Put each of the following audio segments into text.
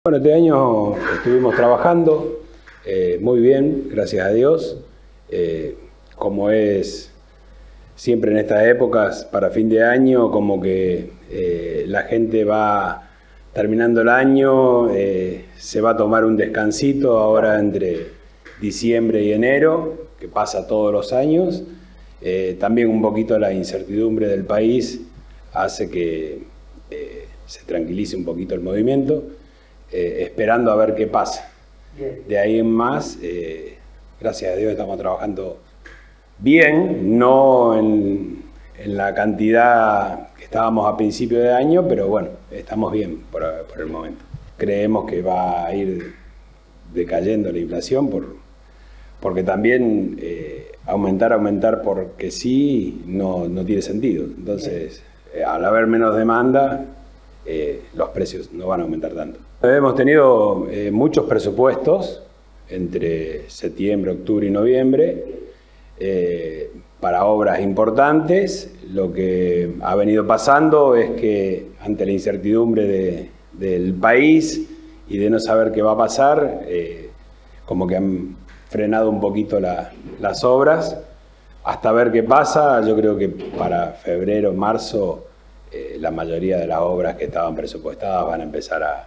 Bueno, este año estuvimos trabajando muy bien, gracias a Dios. Como es siempre en estas épocas, para fin de año, como que la gente va terminando el año, se va a tomar un descansito ahora entre diciembre y enero, que pasa todos los años. También un poquito la incertidumbre del país hace que se tranquilice un poquito el movimiento. Esperando a ver qué pasa. De ahí en más, gracias a Dios estamos trabajando bien, no en la cantidad que estábamos a principio de año, pero bueno, estamos bien por el momento. Creemos que va a ir decayendo la inflación porque también aumentar porque sí no tiene sentido. Entonces, al haber menos demanda, los precios no van a aumentar tanto. Hemos tenido muchos presupuestos entre septiembre, octubre y noviembre para obras importantes. Lo que ha venido pasando es que ante la incertidumbre del país y de no saber qué va a pasar, como que han frenado un poquito las obras. Hasta ver qué pasa, yo creo que para febrero, marzo, la mayoría de las obras que estaban presupuestadas van a empezar a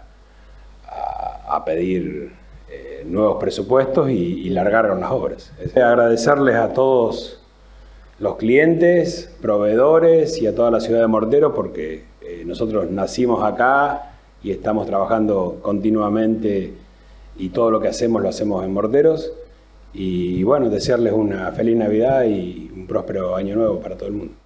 pedir nuevos presupuestos y largar con las obras. Agradecerles a todos los clientes, proveedores y a toda la ciudad de Morteros porque nosotros nacimos acá y estamos trabajando continuamente y todo lo que hacemos lo hacemos en Morteros. Y bueno, desearles una feliz Navidad y un próspero año nuevo para todo el mundo.